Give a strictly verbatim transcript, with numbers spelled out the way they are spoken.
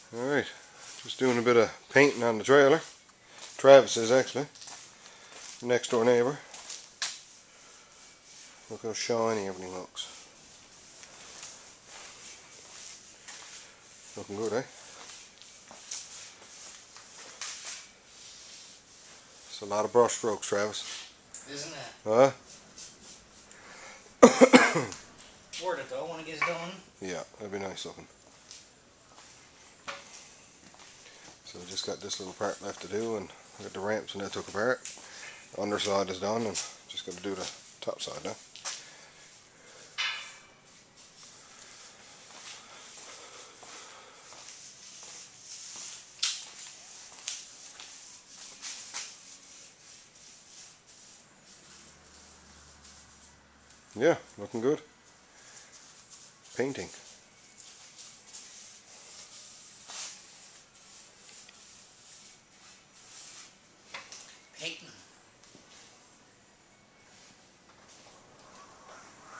Alright, just doing a bit of painting on the trailer. Travis is actually, next door neighbour. Look how shiny everything looks. Looking good, eh? It's a lot of brush strokes, Travis. Isn't it? Huh? Worth it though when it gets done. Yeah, that'd be nice looking. So we just got this little part left to do, and I got the ramps and that took apart. The underside is done, and just got to do the top side now. Yeah, looking good. Painting.